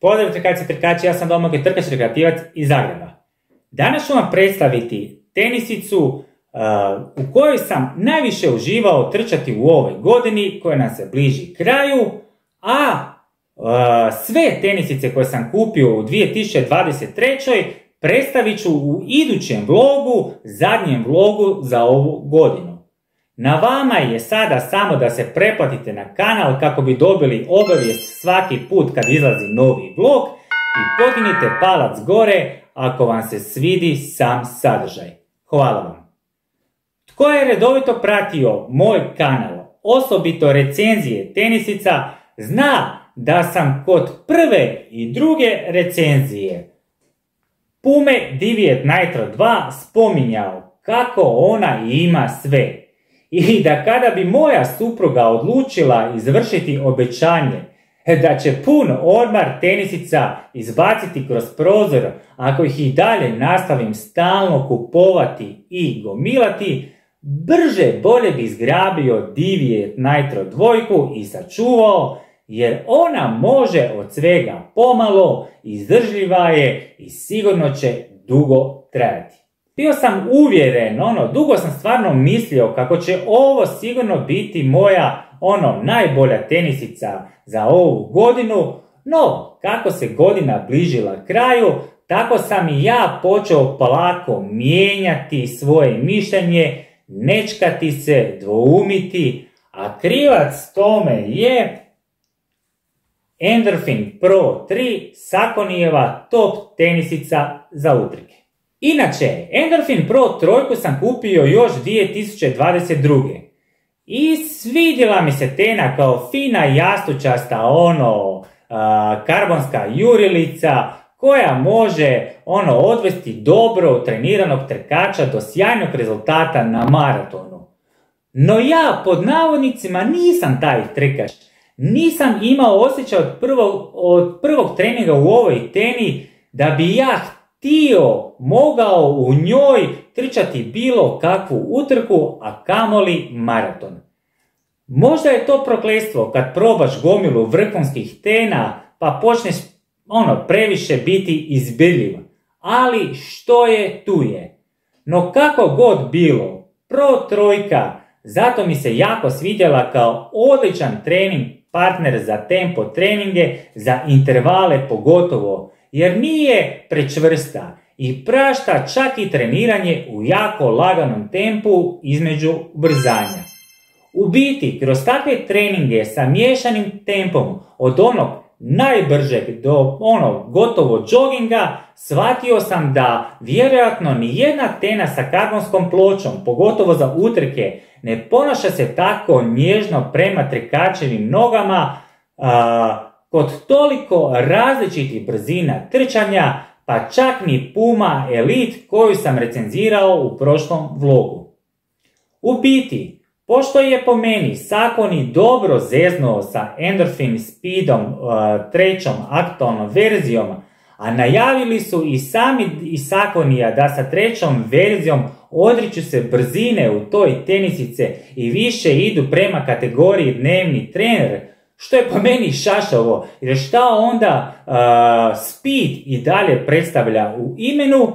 Pozdrav trkači i trkači, ja sam Domagoj, trkač rekreativac iz Zagreba. Danas ću vam predstaviti tenisicu u kojoj sam najviše uživao trčati u ovoj godini koja nam se bliži kraju, a sve tenisice koje sam kupio u 2023. predstavit ću u idućem vlogu, zadnjem vlogu za ovu godinu. Na vama je sada samo da se pretplatite na kanal kako bi dobili obavijest svaki put kad izlazi novi vlog i podignite palac gore ako vam se svidi sam sadržaj. Hvala vam. Tko je redovito pratio moj kanal, osobito recenzije tenisica, zna da sam kod prve i druge recenzije Pume Deviate Nitro 2 spominjao kako ona ima sve. I da kada bi moja supruga odlučila izvršiti obećanje da će pun ormar tenisica izbaciti kroz prozor ako ih i dalje nastavim stalno kupovati i gomilati, brže bolje bi zgrabio Deviate Nitro 2 i sačuvao, jer ona može od svega pomalo, izdržljiva je i sigurno će dugo trajati. Bio sam uvjeren, dugo sam stvarno mislio kako će ovo sigurno biti moja najbolja tenisica za ovu godinu, no kako se godina bližila kraju, tako sam i ja počeo polako mijenjati svoje mišljenje, nečkati se, dvoumiti, a krivac tome je Endorphin Pro 3, Sakonijeva top tenisica za utrke. Inače, Endorphin Pro 3 sam kupio još 2022. I svidjela mi se tena kao fina jastučasta karbonska jurilica koja može odvesti dobro treniranog trkača do sjajnog rezultata na maratonu. No ja pod navodnicima nisam taj trkač. Nisam imao osjećaj od prvog treninga u ovoj teni da bi ja mogao u njoj trčati bilo kakvu utrku, a kamoli maraton. Možda je to prokletstvo kad probaš gomilu vrhunskih tena pa počneš previše biti izbirljiv. Ali što je tu je. No kako god bilo, Pro 3 zato mi se jako svidjela kao odličan trening partner za tempo treninge, za intervale pogotovo, jer nije prečvrsta i prašta čak i treniranje u jako laganom tempu između ubrzanja. U biti, kroz takve treninge sa miješanim tempom od onog najbržeg do gotovo džoginga, shvatio sam da vjerojatno nijedna tena sa karbonskom pločom, pogotovo za utrke, ne ponaša se tako nježno prema trkačevim nogama kod toliko različitih brzina trčanja, pa čak ni Puma Elite koju sam recenzirao u prošlom vlogu. U biti, pošto je po meni Sakoni dobro zeznuo sa Endorphin Speedom trećom aktualnom verzijom, a najavili su i sami iz Sakonija da sa trećom verzijom odriču se brzine u toj tenisice i više idu prema kategoriji dnevni trener, što je po meni šašavo, jer šta onda Speed i dalje predstavlja u imenu.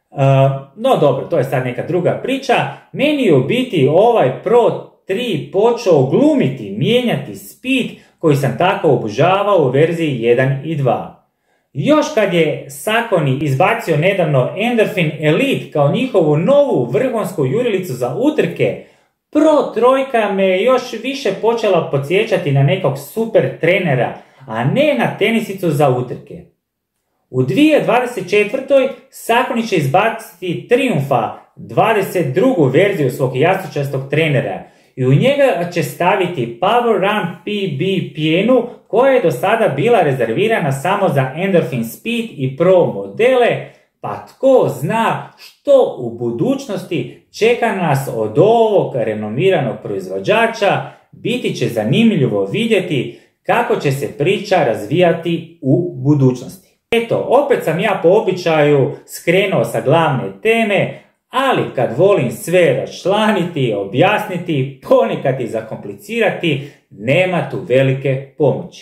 No dobro, to je sad neka druga priča. Meni je u biti ovaj Pro 3 počeo glumiti, mijenjati Speed koji sam tako obožavao u verziji 1 i 2. Još kad je Sakoni izbacio nedavno Endorphin Elite kao njihovu novu vrhunsku jurilicu za utrke, Pro 3 me još više počela podsjećati na nekog super trenera, a ne na tenisicu za utrke. U 2024. Sakoni će izbaciti Triumpha 22. verziju svog jastučastog trenera i u njega će staviti Power Run PB pjenu koja je do sada bila rezervirana samo za Endorphin Speed i Pro modele, pa tko zna što u budućnosti čeka nas od ovog renomiranog proizvođača, biti će zanimljivo vidjeti kako će se priča razvijati u budućnosti. Eto, opet sam ja po običaju skrenuo sa glavne teme, ali kad volim sve raščlaniti, objasniti, ponekad i zakomplicirati, nema tu velike pomoći.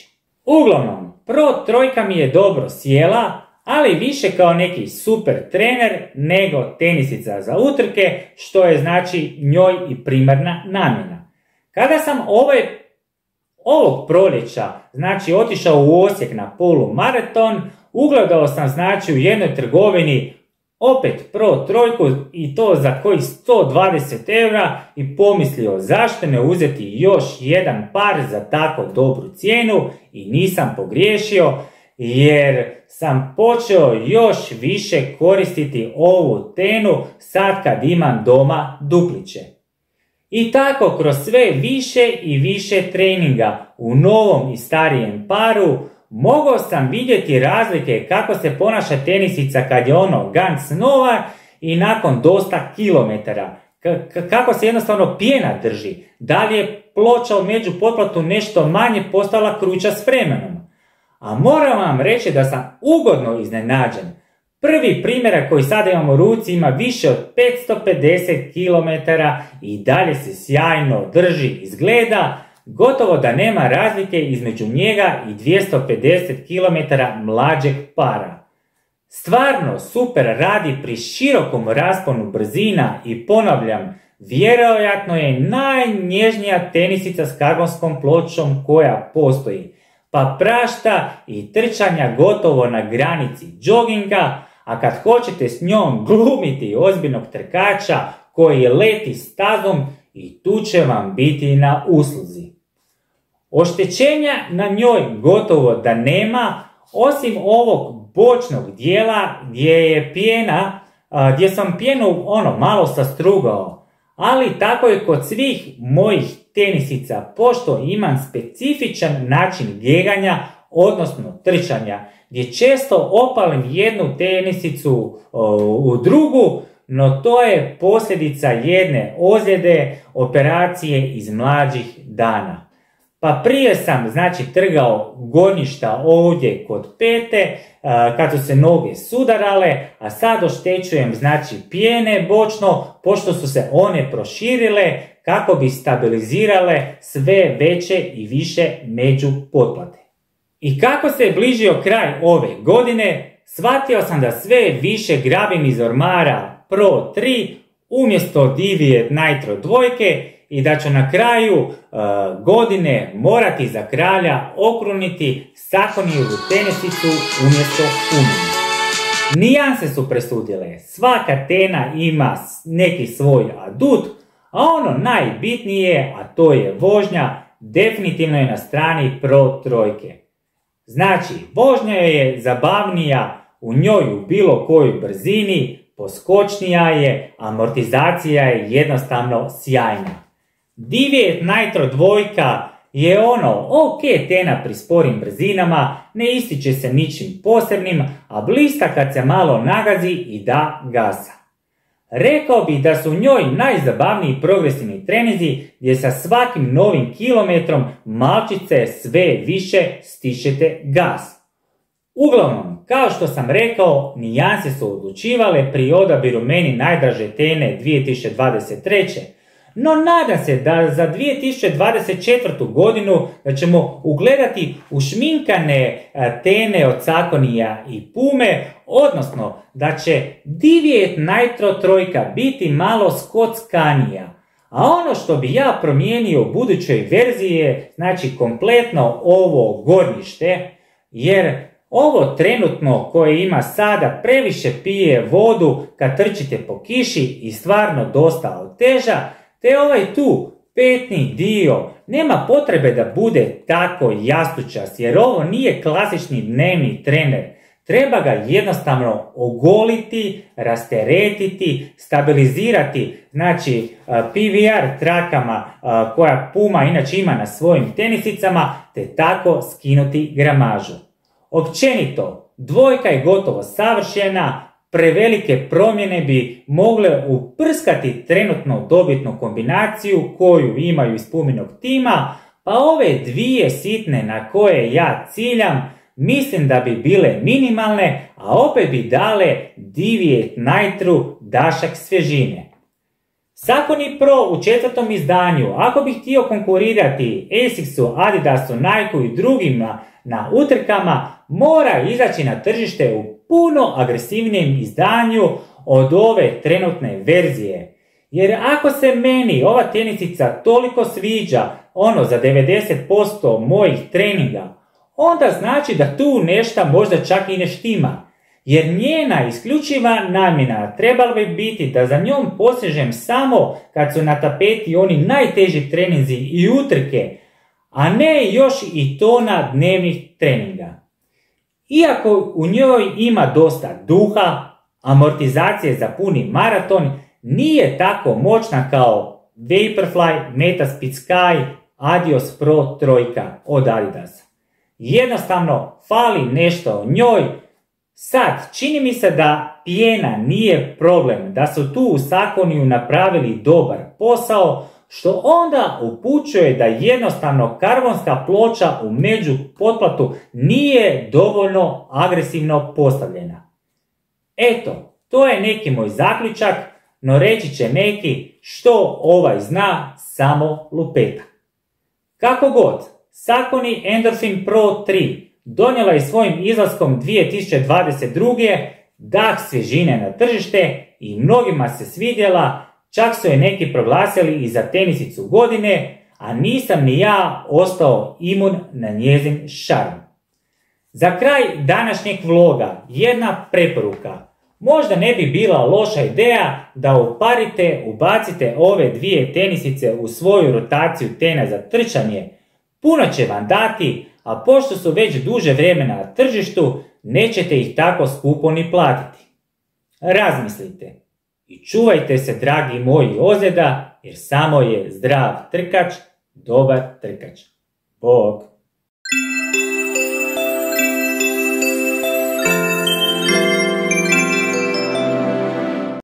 Uglavnom, Pro trojka mi je dobro sjela, ali više kao neki super trener nego tenisica za utrke, što je znači njoj i primarna namjena. Kada sam ovog proljeća, znači otišao u Osijek na polumaraton, ugledao sam znači u jednoj trgovini opet Pro trojku i to za koji 120 eura i pomislio zašto ne uzeti još jedan par za tako dobru cijenu i nisam pogriješio jer sam počeo još više koristiti ovu tenu sad kad imam doma dupliće. I tako kroz sve više i više treninga u novom i starijem paru mogao sam vidjeti razlike kako se ponaša tenisica kad je ganz nova i nakon dosta kilometara. Kako se jednostavno pjena drži. Da li je ploča u međupotplatu nešto manje postala kruća s vremenom. A moram vam reći da sam ugodno iznenađen. Prvi primjerak koji sada imam u ruci ima više od 550 km i dalje se sjajno drži i izgleda, gotovo da nema razlike između njega i 250 km mlađeg para. Stvarno super radi pri širokom rasponu brzina i ponavljam, vjerojatno je najnježnija tenisica s karbonskom pločom koja postoji, pa prašta i trčanja gotovo na granici džoginga, a kad hoćete s njom glumiti ozbiljnog trkača koji leti stazom i tu će vam biti na usluzi. Oštećenja na njoj gotovo da nema, osim ovog bočnog dijela gdje sam pjenu malo sastrugao, ali tako je kod svih mojih tenisica, pošto imam specifičan način bjeganja, odnosno trčanja, gdje često opalim jednu tenisicu u drugu, no to je posljedica jedne ozljede, operacije iz mlađih dana. Pa prije sam trgao gornjišta ovdje kod pete, kad su se noge sudarale, a sad oštećujem pjene bočno, pošto su se one proširile kako bi stabilizirale sve veće i više međupotplate. I kako se je bližio kraj ove godine, shvatio sam da sve više grabim iz ormara Pro 3 umjesto Deviate Nitro 2 i da ću na kraju godine morati za kralja okruniti Sakonijevu tenisicu umjesto Umine. Nijanse su presudile, svaka tena ima neki svoj adut, a ono najbitnije, a to je vožnja, definitivno je na strani Pro trojke. Znači, vožnja je zabavnija u njoj u bilo kojoj brzini, poskočnija je, amortizacija je jednostavno sjajna. Deviate Nitro 2 je ok tena pri sporim brzinama, ne ističe se ničim posebnim, a blista kad se malo nagazi i da gasa. Rekao bih da su u njoj najzabavniji progresivni trenizi gdje sa svakim novim kilometrom malčice sve više stišete gas. Uglavnom, kao što sam rekao, nijanse su odlučivale pri odabiru meni najdraže tene 2023. No nadam se da za 2024. godinu da ćemo ugledati ušminkane tene od Sakonija i Pume, odnosno da će Deviate Nitro 3 biti malo skockanija. A ono što bi ja promijenio u budućoj verziji je kompletno ovo gornjište, jer ovo trenutno koje ima sada previše pije vodu kad trčite po kiši i stvarno dosta oteža, te ovaj tu petni dio nema potrebe da bude tako jastučast, jer ovo nije klasični dnevni trener. Treba ga jednostavno ogoliti, rasteretiti, stabilizirati, PVR trakama koja Puma inače ima na svojim tenisicama, te tako skinuti gramažu. Općenito, dvojka je gotovo savršena, prevelike promjene bi mogle uprskati trenutno dobitnu kombinaciju koju imaju iz Puminog tima, pa ove dvije sitne na koje ja ciljam mislim da bi bile minimalne, a opet bi dale Deviate Nitru dašak svježine. Saucony Pro u 4. izdanju, ako bi htio konkurirati Asicsu, Adidasu, Nikeu i drugima na utrkama, mora izaći na tržište u puno agresivnijem izdanju od ove trenutne verzije. Jer ako se meni ova tenisica toliko sviđa, za 90% mojih treninga, onda znači da tu nešto možda čak i ne štima. Jer njena isključiva namjena trebala bi biti da za njom posežem samo kad su na tapeti oni najteži treninzi i utrke, a ne još i tona dnevnih treninga. Iako u njoj ima dosta duha, amortizacije za puni maraton nije tako moćna kao Vaporfly, Metaspeed Sky, Adios Pro 3 od Adidasa. Jednostavno fali nešto o njoj. Sad, čini mi se da pjena nije problem, da su tu u Sauconyu napravili dobar posao, što onda upućuje da jednostavno karbonska ploča u među potplatu nije dovoljno agresivno postavljena. Eto, to je neki moj zaključak, no reći će neki što ovaj zna samo lupeta. Kako god, Saucony Endorphin Pro 3 donijela je svojim izlaskom 2022. dah svježine na tržište i mnogima se svidjela, čak su je neki proglasili i za tenisicu godine, a nisam ni ja ostao imun na njezin šarm. Za kraj današnjeg vloga jedna preporuka. Možda ne bi bila loša ideja da ubacite ove dvije tenisice u svoju rotaciju tena za trčanje. Puno će vam dati, a pošto su već duže vremena na tržištu, nećete ih tako skupo ni platiti. Razmislite i čuvajte se, dragi moji, ozljeda, jer samo je zdrav trkač dobar trkač. Bog!